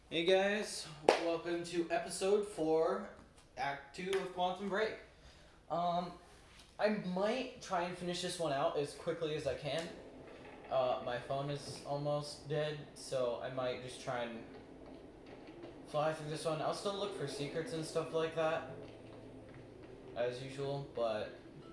Hey guys, welcome to episode 4, Act 2 of Quantum Break. I might try and finish this one out as quickly as I can. My phone is almost dead, so I might just try and fly through this one. I'll still look for secrets and stuff like that, as usual, but...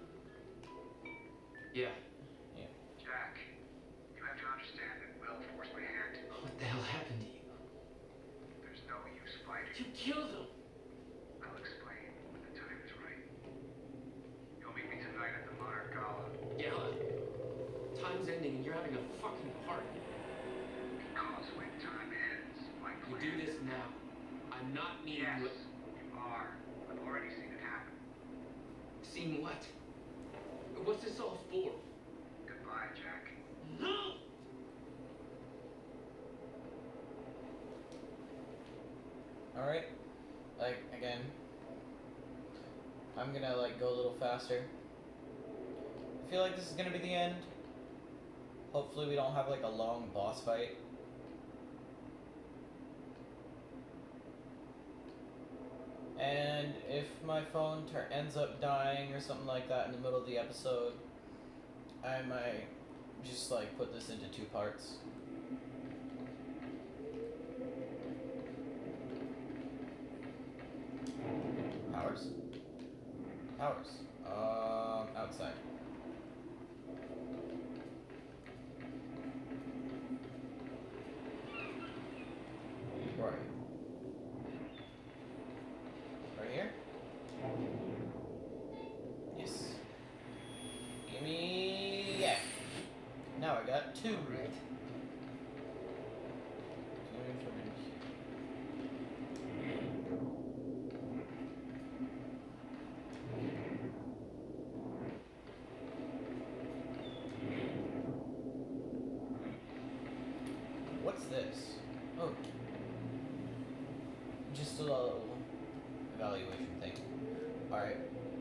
Yeah. Jack, you have to understand that Will forced my hand. What the hell happened to you? There's no use fighting. You killed him! I'll explain when the time is right. You'll meet me tonight at the Monarch Gala. Gala. Time's ending and you're having a fucking party. Because when time ends, my You plan... do this now. I'm not meeting Yes, you. you are. I've already seen it happen. Seeing what? What's this all for? Goodbye, Jack. No! Alright, again, I'm gonna, go a little faster. I feel like this is gonna be the end. Hopefully we don't have, a long boss fight. And if my phone ends up dying or something like that in the middle of the episode, I might just, put this into 2 parts. Powers? Powers. Outside. Where are you? Right here? Yes. Gimme... yeah. Now I got 2. Alright. What's this? Oh. Just a little evaluation thing. Alright.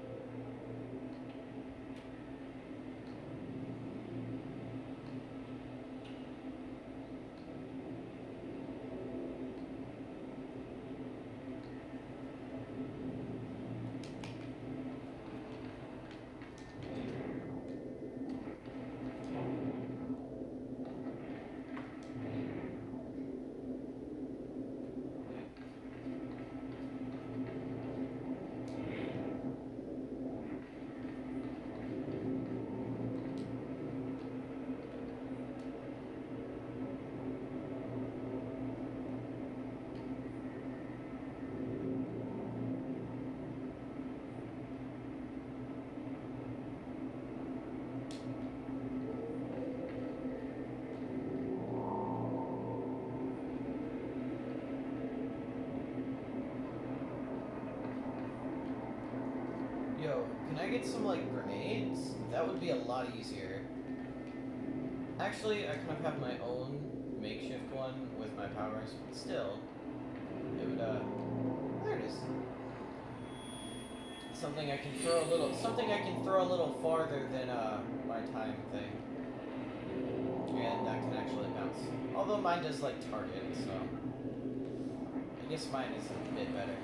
Yo, can I get some, grenades? That would be a lot easier. Actually, I kind of have my own makeshift one with my powers, but still, it would, there it is. Something I can throw a little farther than, my time thing. And that can actually bounce. Although mine does, target, so... I guess mine is a bit better.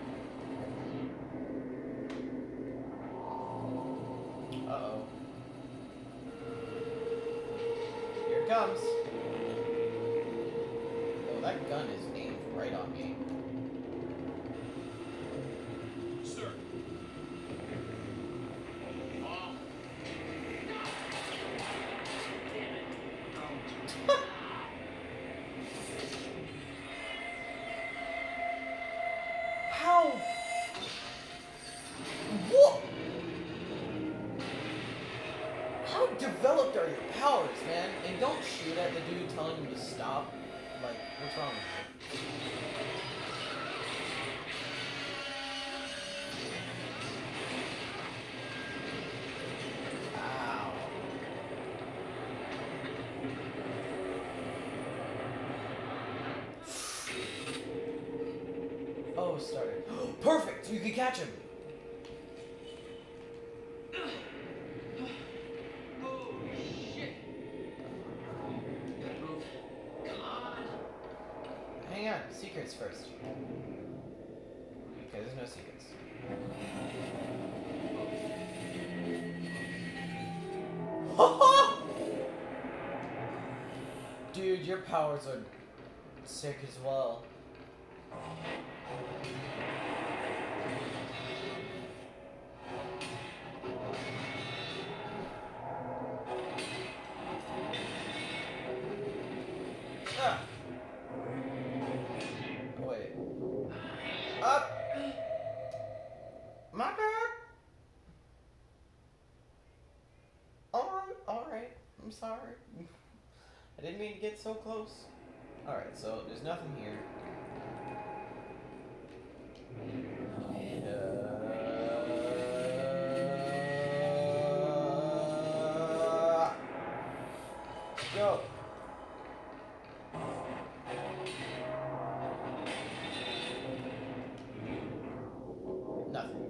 Uh-oh. Here it comes. Oh, that gun is aimed right on me. Sir. Oh. Damn it. Don't. How? What? How developed are your powers, man? And don't shoot at the dude telling him to stop. What's wrong with you? Ow. Oh, it started. Perfect! You can catch him! Oh, shit. Move. Come on. Hang on, secrets first. Okay, there's no secrets. Dude, your powers are sick as well. Ah. Wait. Up. My bad. Alright. I'm sorry. I didn't mean to get so close. Alright, so there's nothing here. Go. Nothing.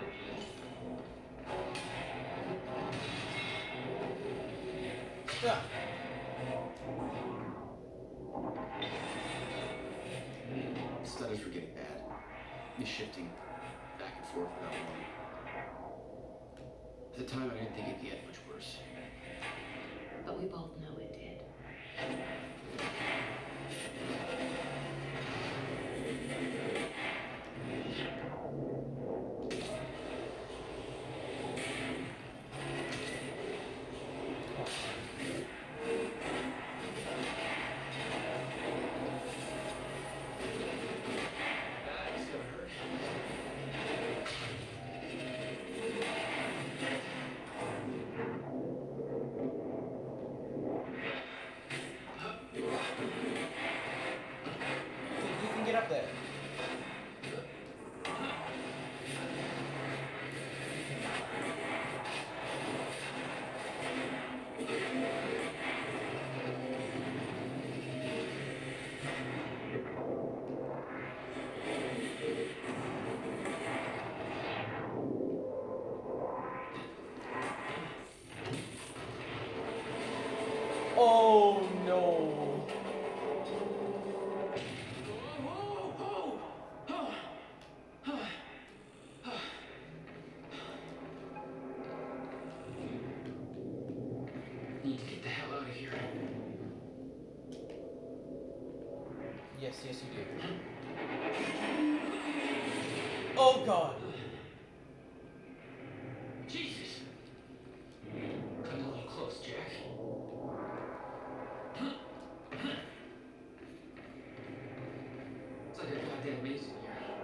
Yeah. Studies were getting bad. He's shifting back and forth without warning. At the time, I didn't think it'd get much worse. But we both know it did. That's gonna hurt. You can get up there. Oh no. Need to get the hell out of here. Yes, you do. Oh god. Jesus! Cut a little close, Jack. It's like a goddamn maze in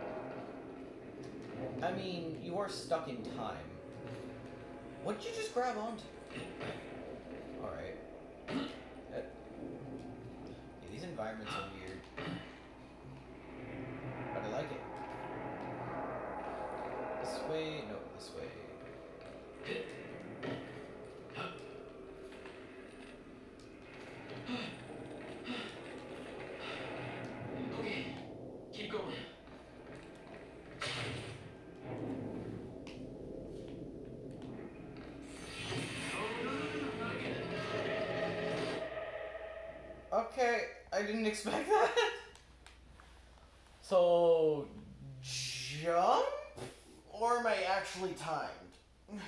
here. I mean, you are stuck in time. What did you just grab onto? Alright. Yeah, these environments are weird. But I like it. This way? No, this way. Okay, keep going. Okay, I didn't expect that. So, jump? Or am I actually timed?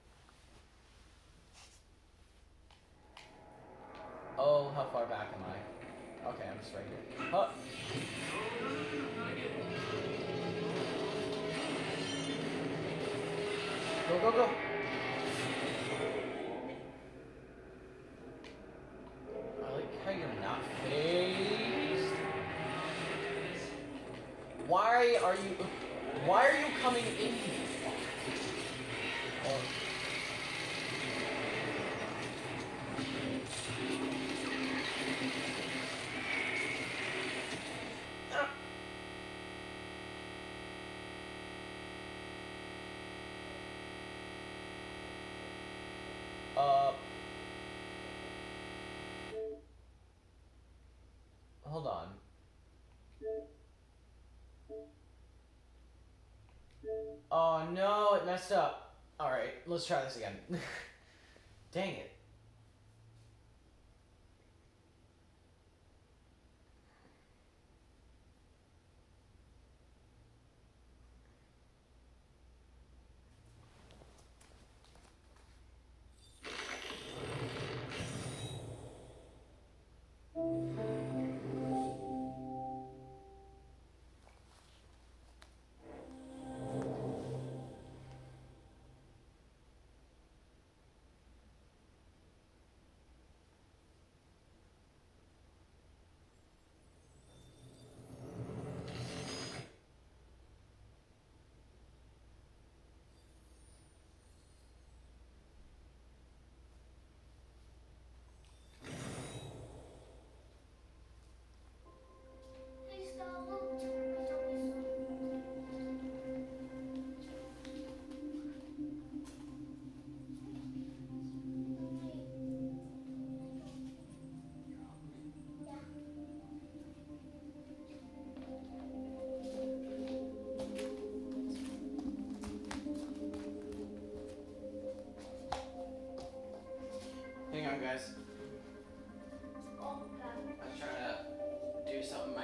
Oh, how far back am I? Okay, I'm just right here. Huh. Go, go, go. I like how you're not phased. Why are you coming in here? Oh. Hold on. Oh no, it messed up. Alright, let's try this again. Dang it.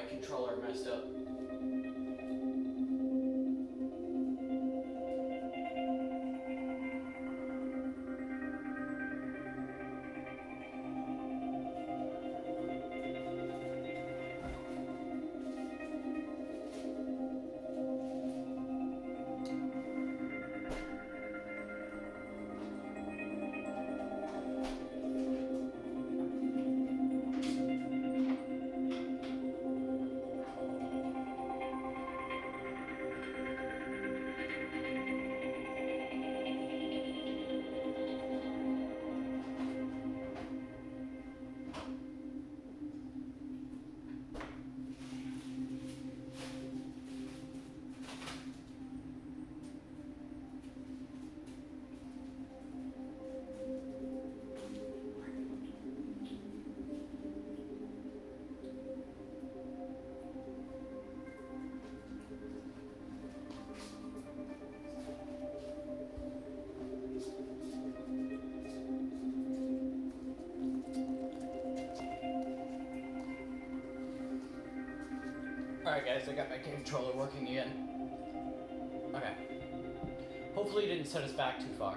my controller messed up. Alright guys, I got my controller working again. Okay. Hopefully it didn't set us back too far.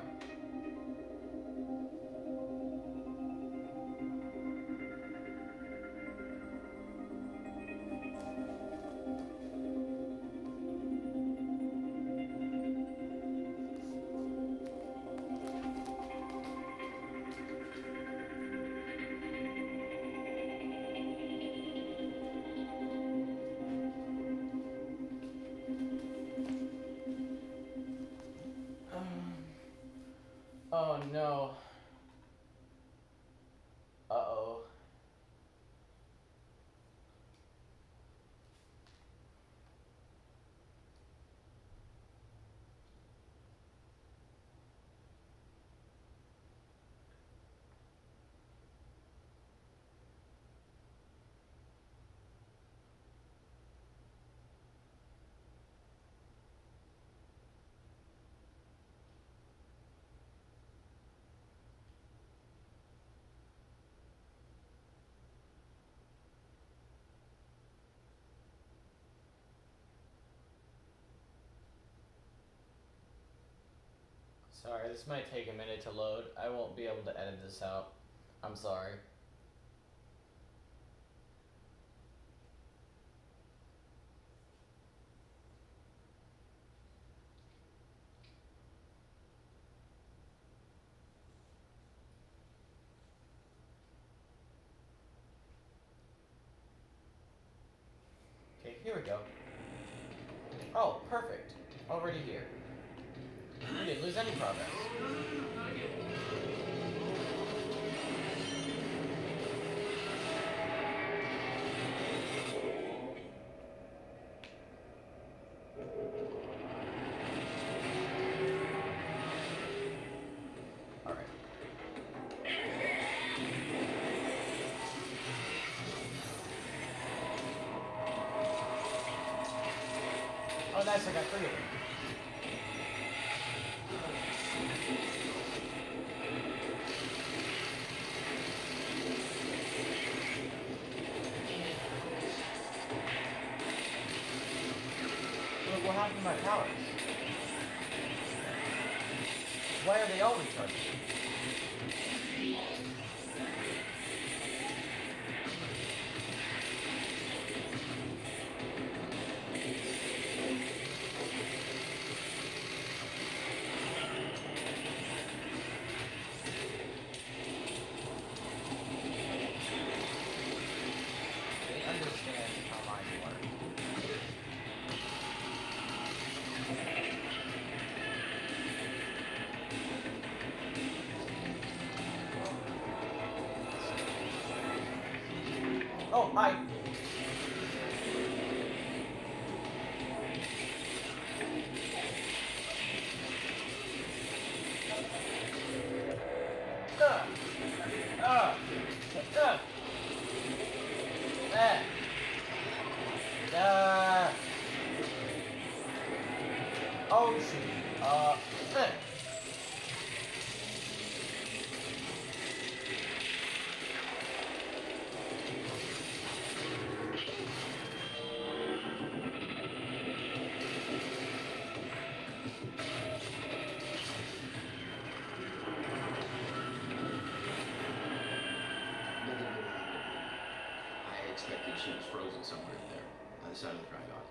Oh no. Uh-oh. Sorry, this might take a minute to load. I won't be able to edit this out. I'm sorry. Okay, here we go. Oh, perfect. Already here. We didn't lose any progress. Alright. Oh, nice, I got 3 of them. What happened to my powers? Why are they all recharging? They understand how mine works. Oh, hi. Oh, shoot. it somewhere in there, on the side of the dry dock.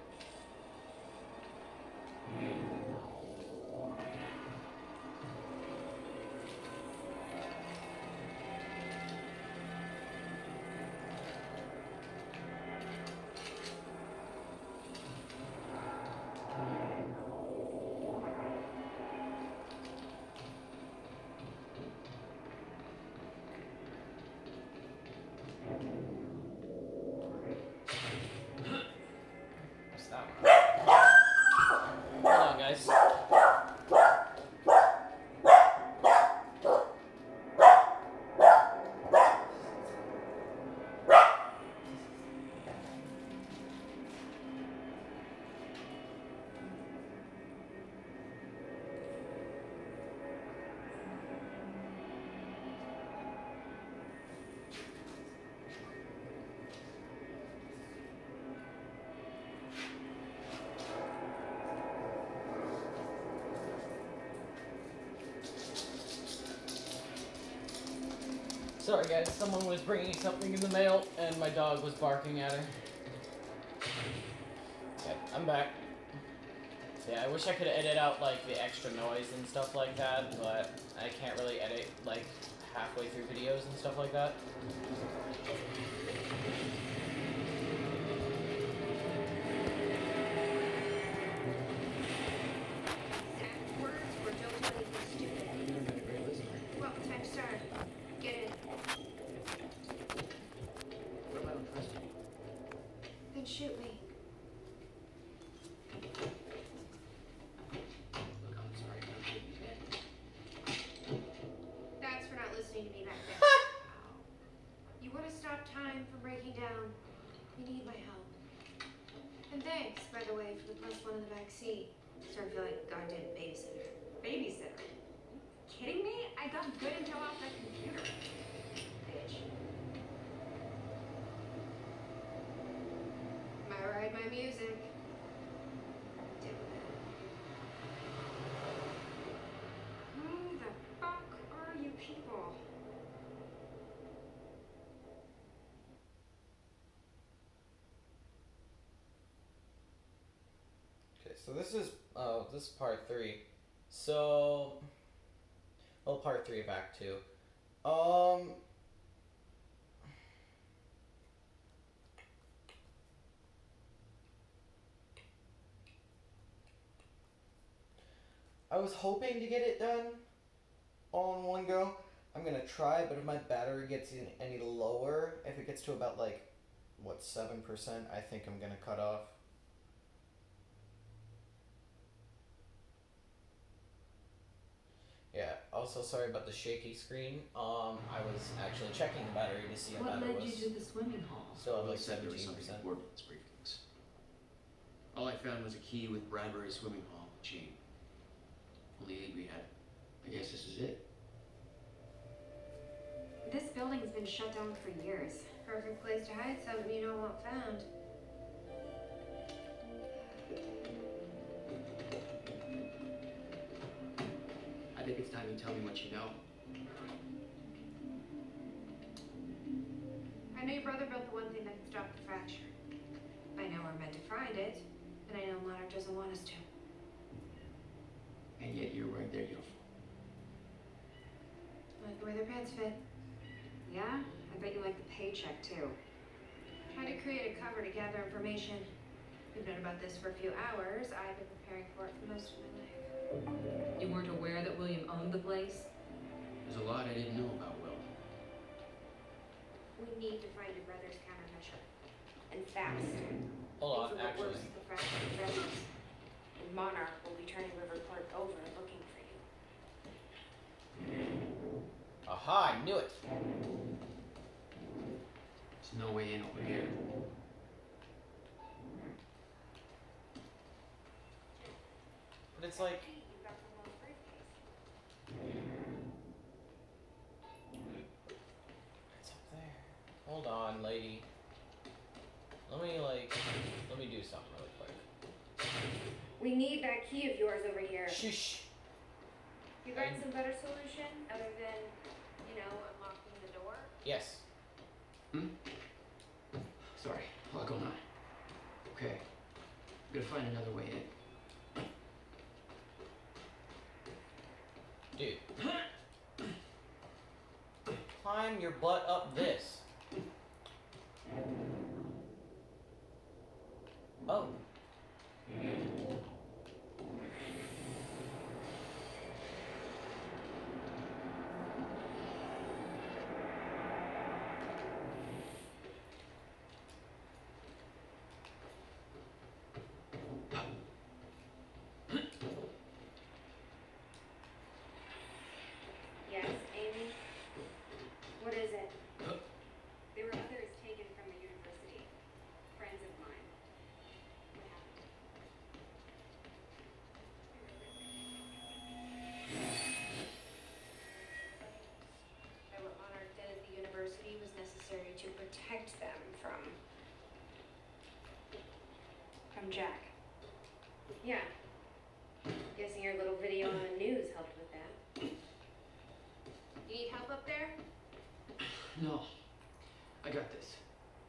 What's that one? Hold on, guys. Sorry guys, someone was bringing something in the mail and my dog was barking at her. Okay, I'm back. Yeah, I wish I could edit out like the extra noise and stuff like that, but I can't really edit like halfway through videos and stuff like that. Exact words or don't tell anything stupid. You've been a great listener. Well, time to start. Get in. What if I don't trust you? Then shoot me. Look, I'm sorry, I'm shooting you dead. That's for not listening to me back there. You want to stop time from breaking down? You need my help. And thanks, by the way, for the +1 in the back seat. Starting to feel like a goddamn babysitter. Babysitter? Kidding me? I got good intel off that computer. Bitch. My ride, my music. Deal with it. Who the fuck are you people? Okay, so this is part 3. So, well, part 3 of Act 2. I was hoping to get it done all in one go. I'm gonna try, but if my battery gets any lower, if it gets to about like, what, 7%, I think I'm gonna cut off. Yeah, also sorry about the shaky screen. I was actually checking the battery to see how What bad it led was. you to the swimming hall? Still have Well, like I said there was 17%. something important in this briefcase. All I found was a key with Bradbury Swimming Hall chain. Only aid we had. I guess this is it. This building's been shut down for years. Perfect place to hide something you don't want found. I think it's time you tell me what you know. I know your brother built the one thing that can stop the fracture. I know we're meant to find it, and I know Monarch doesn't want us to. And yet you're wearing their uniform. I like the way their pants fit. Yeah? I bet you like the paycheck too. Trying to create a cover to gather information. We've known about this for a few hours. I've been preparing for it for most of my life. You weren't aware that William owned the place? There's a lot I didn't know about Will. We need to find your brother's countermeasure. And fast. Hold on, Things will get worse actually. if the fracture progresses. And Monarch will be turning Riverport over and looking for you. Aha, I knew it. There's no way in over here. But it's like, Hey, you got the wrong briefcase. it's up there. Hold on, lady. Let me do something really quick. We need that key of yours over here. Shush. You got some better solution other than, unlocking the door? Yes. Sorry. A lot going on. Okay. I'm gonna find another way in. Dude. Climb your butt up this. Oh. Yes, Amy? What is it? There were others taken from the university. Friends of mine. What happened? They were on our dead at the university was necessary to protect them from Jack. Yeah. Guessing your little video on the news helped with that. You need help up there? No. I got this.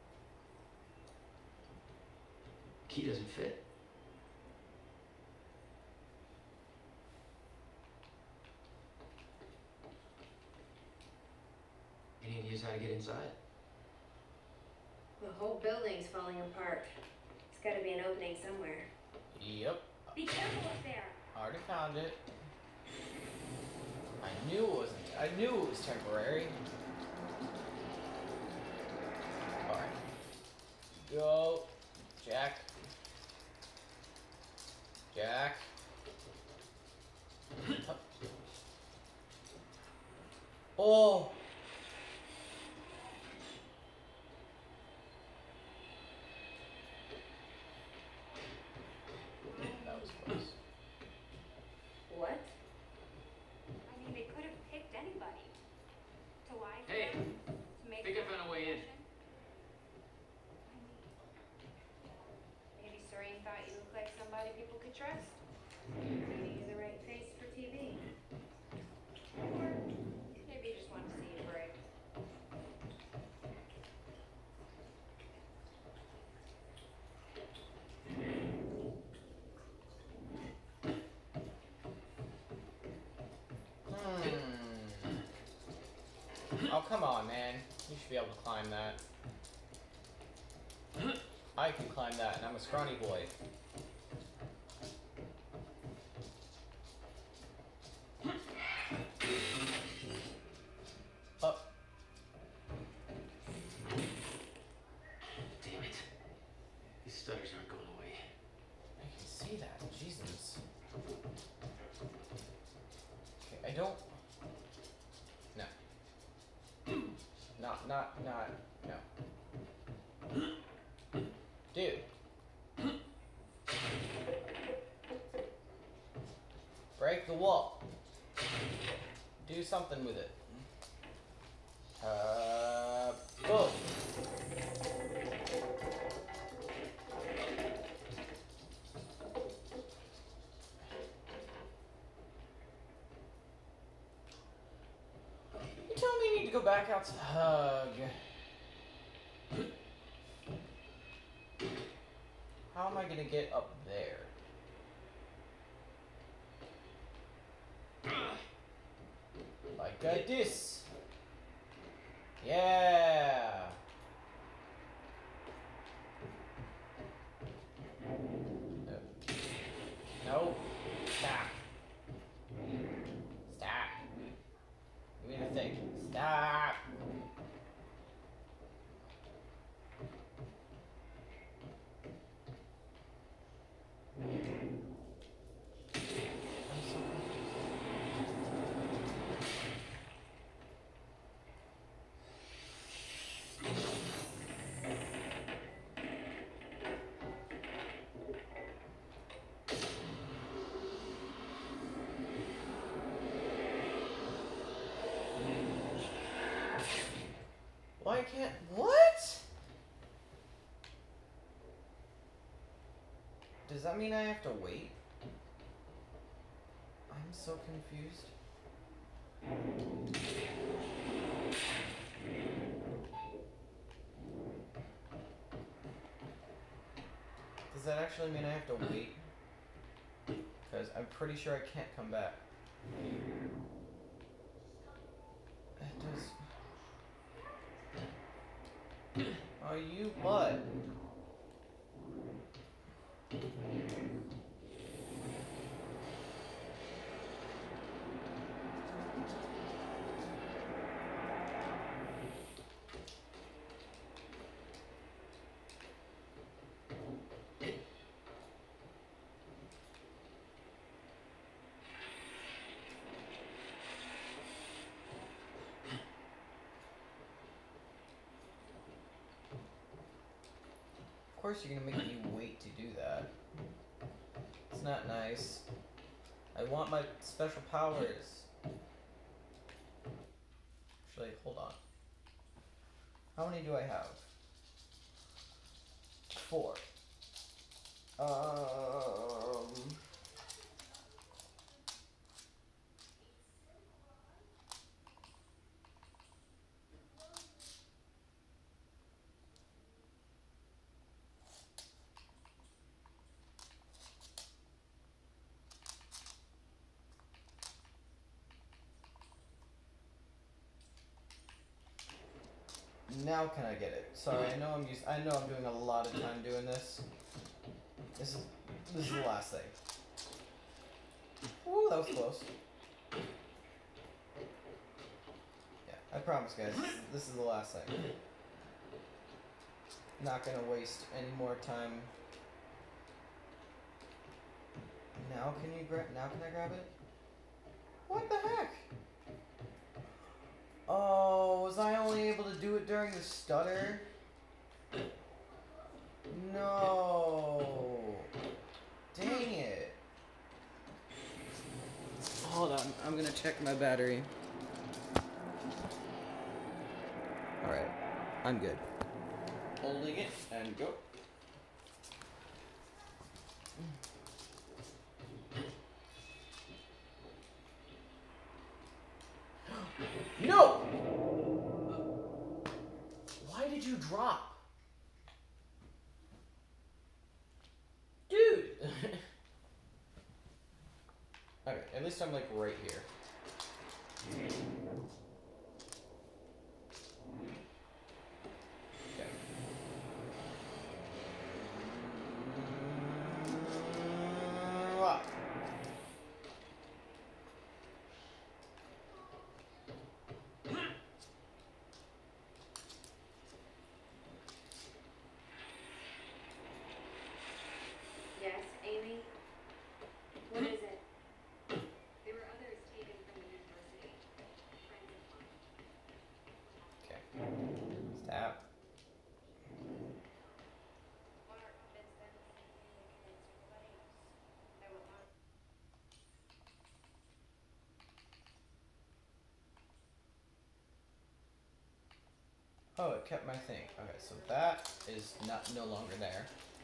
Key doesn't fit. Any ideas how to get inside? The whole building's falling apart. There's gotta be an opening somewhere. Yep. Be careful up there. Already found it. I knew it wasn't. I knew it was temporary. Alright. Go. Jack. Jack. Oh! That was close. What? I mean, they could have picked anybody. To lie to Hey, them, to make think I them found a way in. Maybe Serene thought you looked like somebody people could trust. Maybe you're the right face for TV. Or maybe you just want to see you break. Oh, come on, man. You should be able to climb that. I can climb that, and I'm a scrawny boy. Up. Damn it. These stutters aren't going away. I can see that. Jesus. Okay, I don't. No. Not. No. Dude. Break the wall. Do something with it. Boom. You tell me you need to go back out to hug. How am I gonna get up there? Like this. Yeah. No. Stop. Stop. Give me the thing. Stop. I'm so Why can't. What? Does that mean I have to wait? I'm so confused. Does that actually mean I have to wait? Because I'm pretty sure I can't come back. It does. Oh, you what? Of course you're gonna make me wait to do that. It's not nice. I want my special powers. Actually, hold on. How many do I have? 4. Now can I get it? Sorry, I know I'm doing a lot of time doing this. This is the last thing. Ooh, that was close. Yeah, I promise, guys. This is the last thing. Not gonna waste any more time. Now can you grab? Now can I grab it? What the heck? Oh, was I only able to do it during the stutter? No. Dang it. Hold on, I'm gonna check my battery. Alright, I'm good. Holding it and go. No! Why did you drop? Dude! Okay, at least I'm like right here. Okay. Yes, Amy? What is it? There were others taken from the university. Friends of mine. Okay. Stop. Water convinced them the same thing they convinced everybody else. That what Water... Oh, it kept my thing. Okay, so that is no longer there.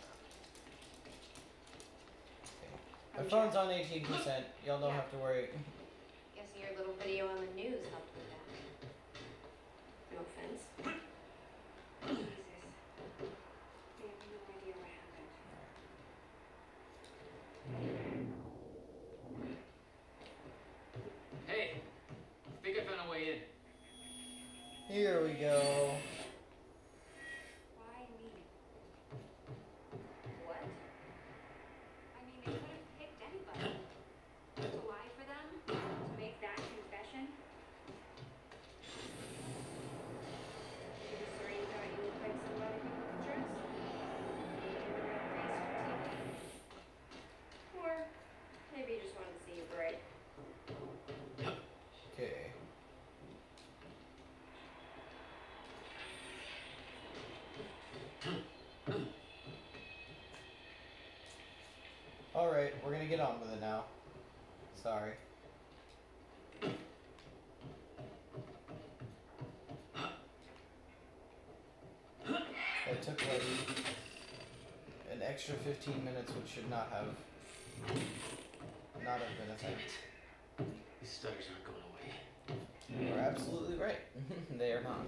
Okay. My phone's on 18%. Y'all don't have to worry. Guessing your little video on the news helped with that. No offense. Jesus. We have no idea what happened. Hey, I think I found a way in. Here we go. Why me? What? I mean, they could have picked anybody. To lie for them? To make that confession? Maybe Serene thought you looked like somebody who could trust. Maybe a real face for TV. Or maybe you just wanted to see you break. Okay. Alright, we're gonna get on with it now. Sorry. It took like an extra 15 minutes, which should not have been a thing. These stutters aren't going away. You're absolutely right. They are not.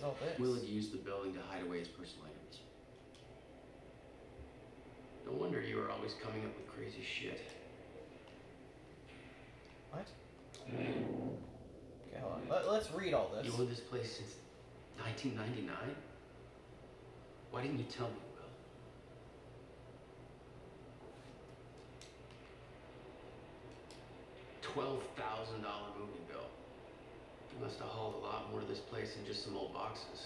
is all this? Will had used the building to hide away his personal items. No wonder you were always coming up with crazy shit. What? Okay, hold on. Let's read all this. You owned this place since 1999? Why didn't you tell me, Will? $12,000 moving bill. You must have hauled a lot more to this place than just some old boxes.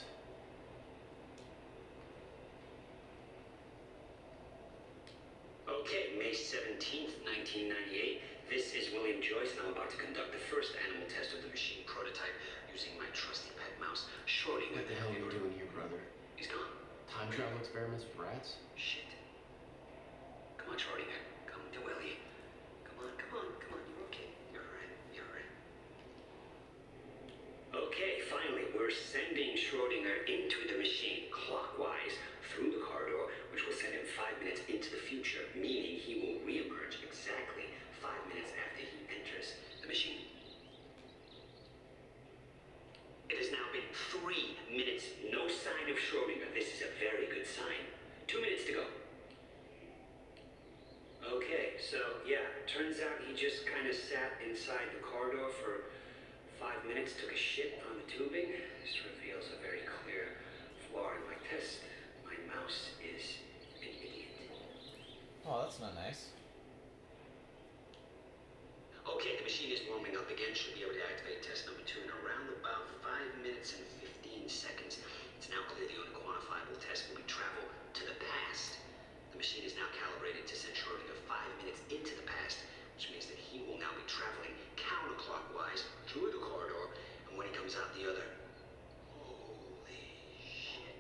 Okay, May 17th, 1998. This is William Joyce, and I'm about to conduct the first animal test of the machine prototype using my trusty pet mouse, Schrodinger. What the hell are you doing here, brother? He's gone. Time travel experiments with rats? Shit. Come on, Schrodinger. Come to Willie. Come on, come on, come on. You're okay. You're alright. You're alright. Okay, finally, we're sending Schrodinger into the machine clockwise through the corridor, which will send him 5 minutes into the future, meaning he will reemerge exactly 5 minutes after he enters the machine. It has now been 3 minutes. No sign of Schrodinger. This is a very good sign. 2 minutes to go. Okay, so yeah, turns out he just kind of sat inside the corridor for 5 minutes, took a shit on the tubing. This reveals a very clear flaw in my test. My mouse is an idiot. Oh, that's not nice. Okay, the machine is warming up again. Should be able to activate test number 2 in around about 5 minutes and 15 seconds. It's now clear the unquantifiable test will be travel to the past. The machine is now calibrated to send Schrodinger 5 minutes into the past, which means that he will now be traveling counterclockwise through the corridor, and when he comes out the other, holy shit.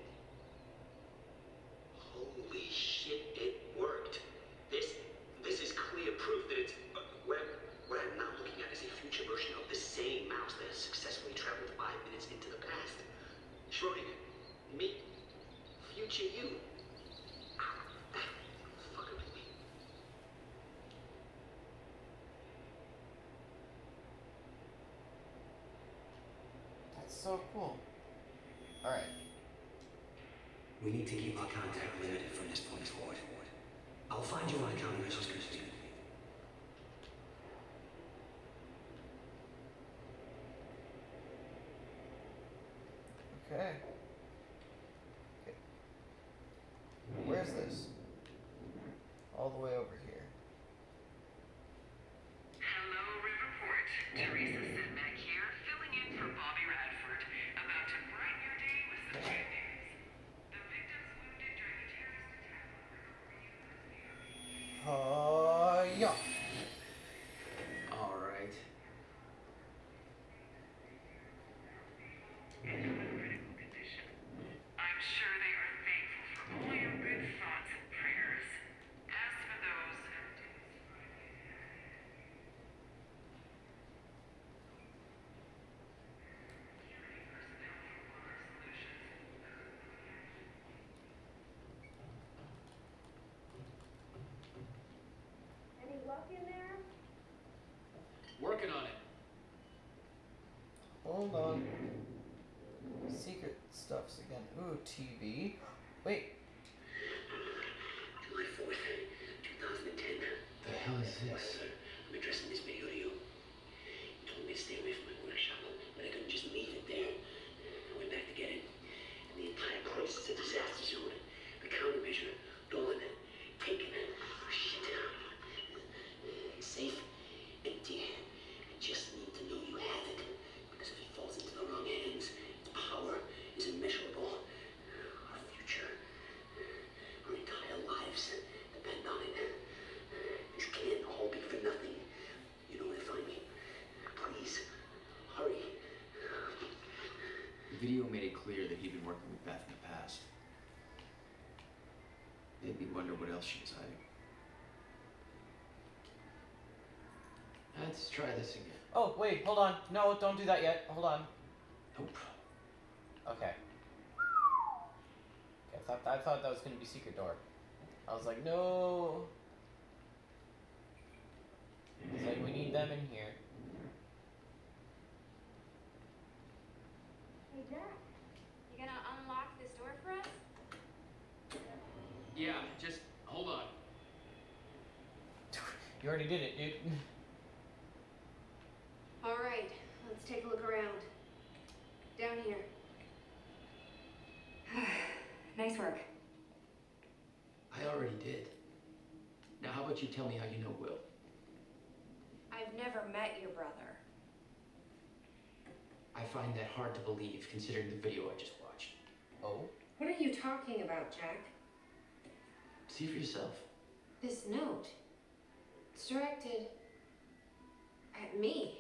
Holy shit, it worked. This is clear proof that it's what I'm now looking at is a future version of the same mouse that has successfully traveled 5 minutes into the past. Schrodinger, me, future you. Fucking with me. That's so cool. Alright. We need to keep our contact limited from this point forward. I'll find you on the counter registers. Okay. Where's this? All the way over here. Hello, Riverport. Teresa Sedmak here, filling in for Bobby Radford. About to brighten your day with some good news. The victims wounded during the terrorist attack on River University. Yeah. Alright. In critical condition. I'm sure they are thankful for all your good thoughts and prayers. As for those Any luck in there? Working on it. Hold on. Secret stuffs again. Ooh, TV. Wait. July 4th, 2010. The hell is this? I'm addressing this video to you. You told me to stay away from my workshop, but I couldn't just leave it there. I went back to get it, and the entire place is a disaster zone. The countermeasure, gone, taken. Oh, shit. It's safe, empty. I just need to know you have it, because if it falls into the wrong hands, its power is immeasurable. Our future, our entire lives depend on it. This can't all be for nothing. You know where to find me. Please, hurry. The video made it clear that he'd been working with Beth in the past. Made me wonder what else she was hiding. Let's try this again. Oh, wait, hold on. No, don't do that yet. Hold on. Nope. Okay. I thought that was gonna be secret door. I was like, no. It's like we need them in here. Hey, Jack. Yeah, just hold on. You already did it, dude. All right, let's take a look around. Down here. Nice work. I already did. Now, how about you tell me how you know Will? I've never met your brother. I find that hard to believe, considering the video I just watched. Oh? What are you talking about, Jack? See for yourself. This note. It's directed at me.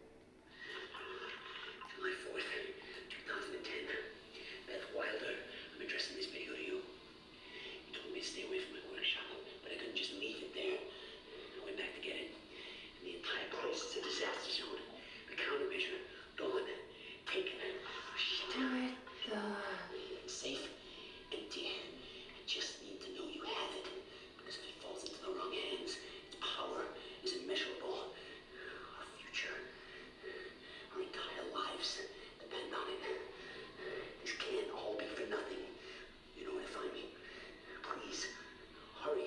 July 4th, 2010. Beth Wilder, I'm addressing this video to you. You told me to stay away from my workshop, but I couldn't just leave it there. I went back to get it. And the entire place is a disaster zone. The countermeasure, gone. Taken. Shit. What the... Safe. Empty. I just need to know you have it. Because if it falls into the wrong hands, its power is immeasurable. Our future, our entire lives depend on it. This can't all be for nothing. You know where to find me. Please, hurry.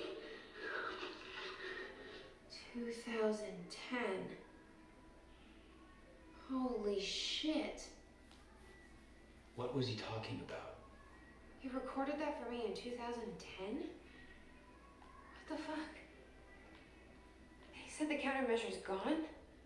2010. Holy shit. What was he talking about? You recorded that for me in 2010? What the fuck? He said the countermeasure's gone?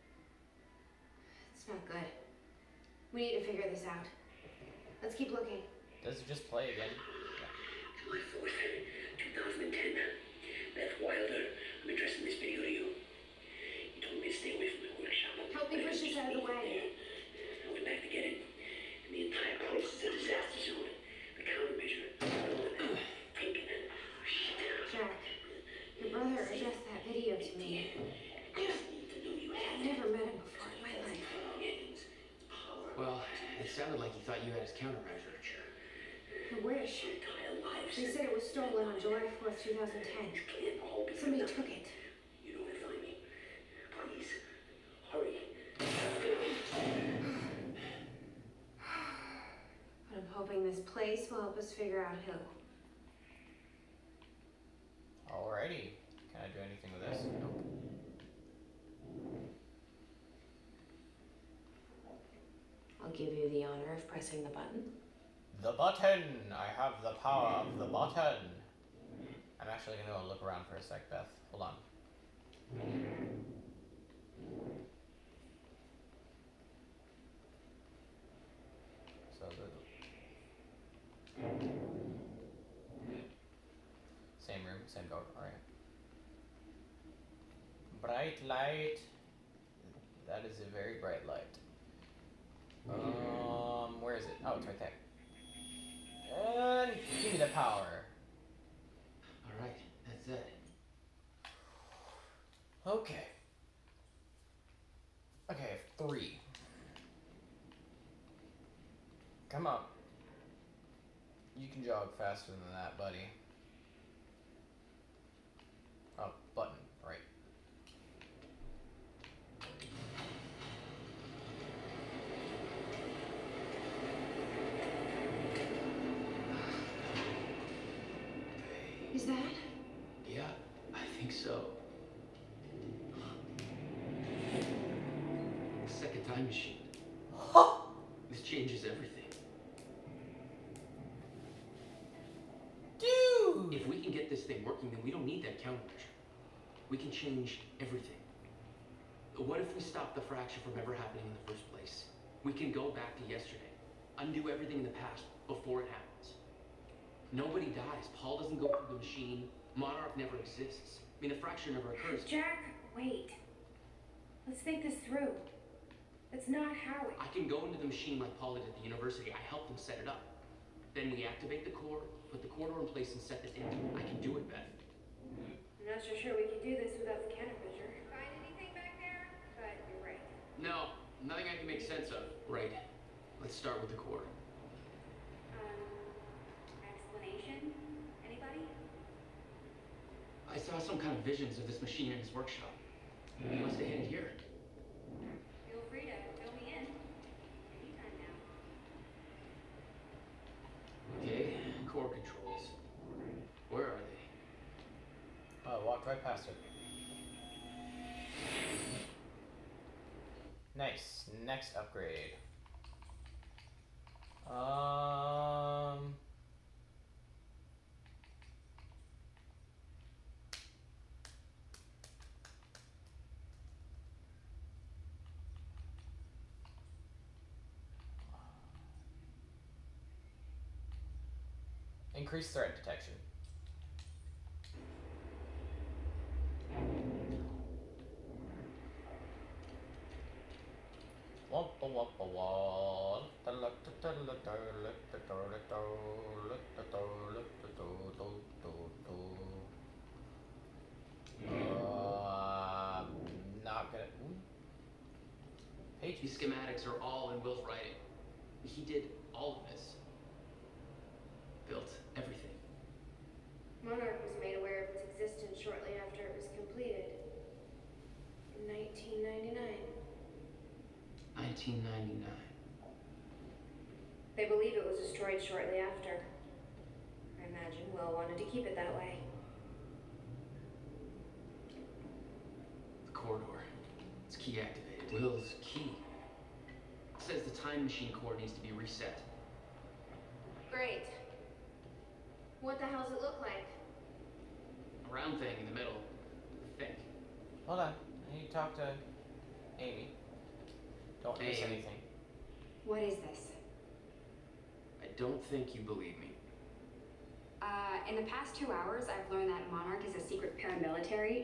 It's not good. We need to figure this out. Let's keep looking. Does it just play again? July 4th, 2010. Beth Wilder, I'm addressing this video to you. You told me to stay away from my workshop. Help me push this out of the way. I went back to get it. And the entire place is a disaster zone. The countermeasure, taken. Shit. Jack, your brother addressed that video to me. I just need to know you have I've never met him before in my life. Well, it sounded like he thought you had his countermeasure. I wish. They said it was stolen on July 4th, 2010. Somebody took it. You know where to find me. Please, hurry. But I'm hoping this place will help us figure out who. Alrighty. Can I do anything with this? Nope. I'll give you the honor of pressing the button. The button! I have the power of the button. I'm actually gonna go look around for a sec, Beth. Hold on. So same room, same door. Alright. Bright light. That is a very bright light. Where is it? Oh, it's right there. And give me the power. Alright, that's it. Okay. Okay, 3. Come on. You can jog faster than that, buddy. Oh, button, right. Is that? Yeah, I think so. Second time machine. This changes everything. Dude! If we can get this thing working, then we don't need that countermeasure. We can change everything. What if we stop the fracture from ever happening in the first place? We can go back to yesterday, undo everything in the past before it happens. Nobody dies. Paul doesn't go through the machine. Monarch never exists. I mean, the fracture never occurs. Jack, wait. Let's think this through. That's not how it... I can go into the machine like Paul did at the university. I helped them set it up. Then we activate the core, put the corridor in place, and set the dam. I can do it, Beth. I'm not so sure we can do this without the countermeasure. Find anything back there? But you're right. No, nothing I can make sense of. Right. Let's start with the core. Explanation? Anybody? I saw some kind of visions of this machine in his workshop. He must have hid it here. Feel free to fill me in. Anytime now. Okay, core controls. Where are they? walked right past it. Nice. Next upgrade. Increased threat detection. Not gonna. These schematics are all in Will's writing. He did all of this. Built everything. Monarch was made aware of its existence shortly after it was completed. In 1999. 1999. They believe it was destroyed shortly after. I imagine Will wanted to keep it that way. The corridor. It's key activated. Will's key. It says the time machine core needs to be reset. Great. What the hell does it look like? A round thing in the middle. Think. Hold on. I need to talk to Amy. Don't miss Amy. anything. What is this? I don't think you believe me. In the past 2 hours, I've learned that Monarch is a secret paramilitary.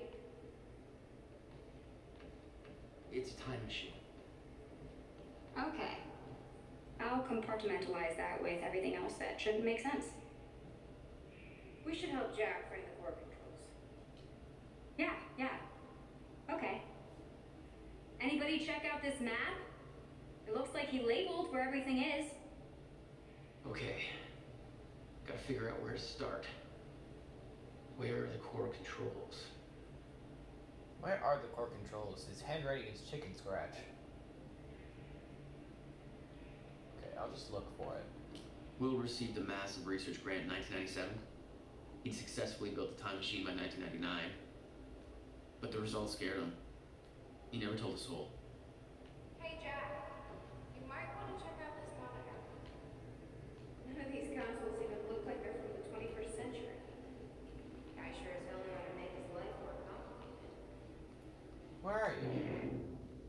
It's a time machine. Okay. I'll compartmentalize that with everything else that shouldn't make sense. We should help Jack find the core controls. Yeah. Okay. Anybody check out this map? It looks like he labeled where everything is. Okay. Gotta figure out where to start. Where are the core controls? Where are the core controls? His handwriting is chicken scratch. Okay, I'll just look for it. Will received a massive research grant in 1997. He'd successfully built a time machine by 1999. But the results scared him. He never told a soul. Hey, Jack. You might want to check out this monitor. None of these consoles even look like they're from the 21st century. Guy sure as hell knew how to make his life more complicated. Where are you?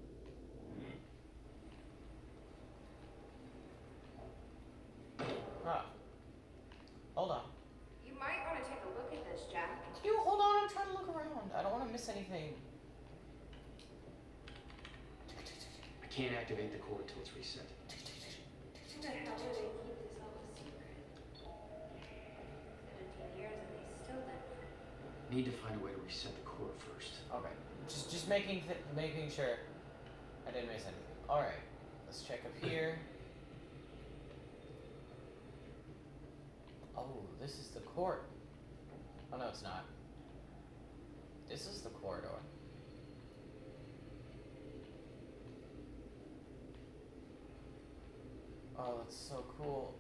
Ah. Hold on. You might want to take a look at this, Jack. Can you hold on? I'm trying to look around. I don't want to miss anything. I can't activate the core until it's reset. Who the hell do they keep this all a secret? 17 years and they still didn't. Need to find a way to reset the core first. Okay. Just making sure I didn't miss anything. All right. Let's check up here. Oh, this is the court. Oh no, it's not. This is the corridor. Oh, that's so cool.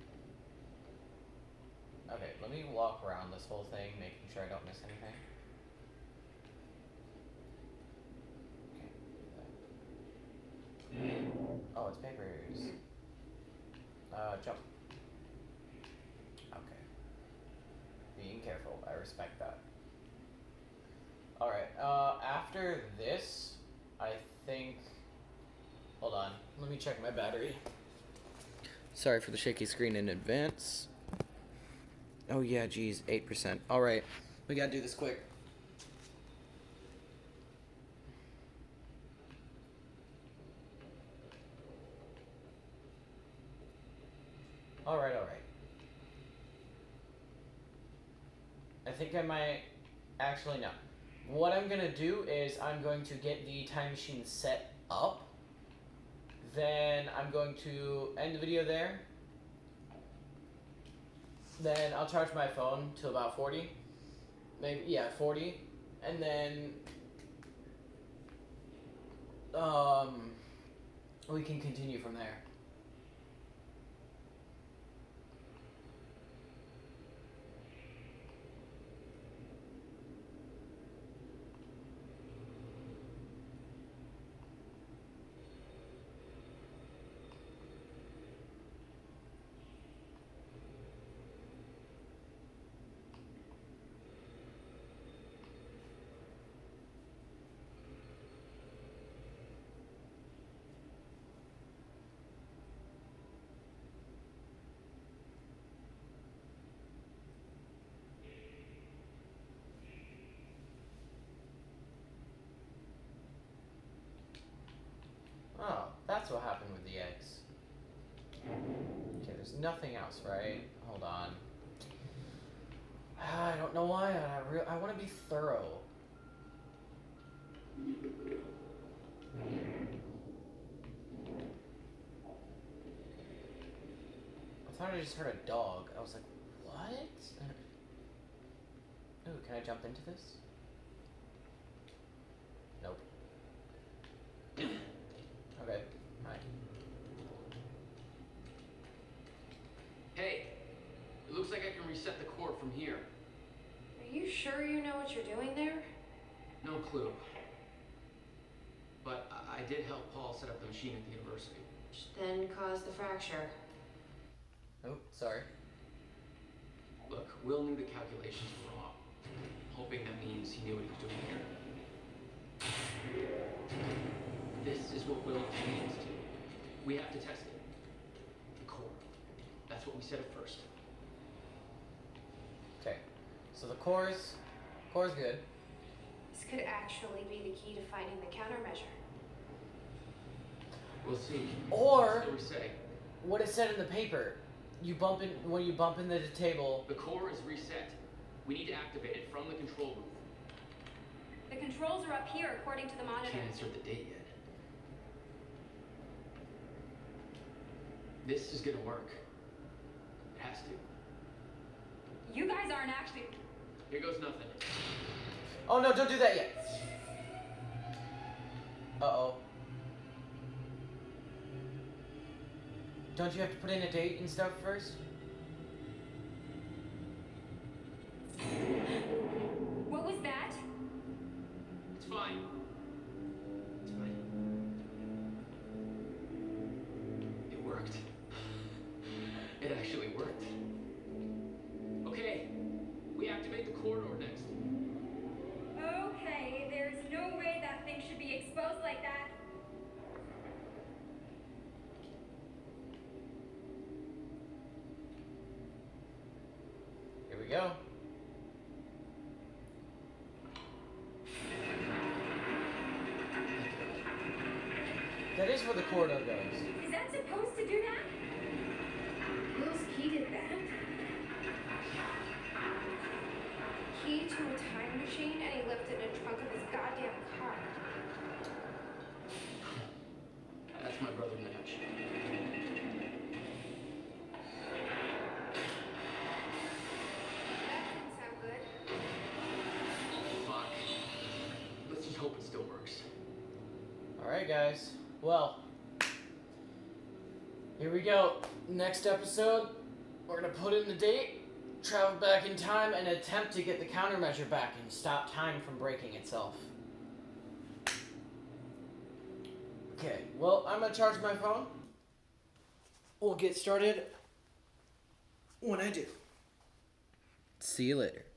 Okay, let me walk around this whole thing, making sure I don't miss anything. Okay. Oh, it's papers. Jump. Okay. Being careful, I respect that. Alright, after this, I think... Hold on, let me check my battery. Sorry for the shaky screen in advance. Oh yeah, geez, 8%. Alright, we gotta do this quick. Alright. I think I might... Actually, no. What I'm gonna do is I'm going to get the time machine set up. Then I'm going to end the video there. Then I'll charge my phone to about 40. Maybe, yeah, 40. And then... we can continue from there. what happened with the eggs. Okay, there's nothing else, right? Hold on. I don't know why. I want to be thorough. I thought I just heard a dog. I was like, what? Ooh, can I jump into this? Nope. Okay, hi. Hey, it looks like I can reset the core from here. Are you sure you know what you're doing there? No clue. But I did help Paul set up the machine at the university. Which then caused the fracture. Oh, sorry. Look, Will knew the calculations were wrong. Hoping that means he knew what he was doing here. This is what Will needs to. We have to test it. The core. That's what we said at first. Okay, so the core's good. This could actually be the key to finding the countermeasure. We'll see. Or So we say. what it said in the paper. When you bump into the table. The core is reset. We need to activate it from the control room. The controls are up here according to the monitor. Can't insert the date yet. This is gonna work. It has to. You guys aren't actually... Here goes nothing. Oh no, don't do that yet. Uh-oh. Don't you have to put in a date and stuff first? What was that? It's fine. It's fine. It worked. It actually worked. Okay, we activate the corridor next. Okay, there's no way that thing should be exposed like that. Here we go. That is where the corridor goes. Is that supposed to do that? Will's key did that? Key to a time machine, and he left it in the trunk of his goddamn car. That's my brother Mitch. That didn't sound good. Fuck. Let's just hope it still works. Alright, guys. Well, here we go. Next episode, we're gonna put in the date, travel back in time, and attempt to get the countermeasure back and stop time from breaking itself. Okay, well, I'm gonna charge my phone. We'll get started when I do. See you later.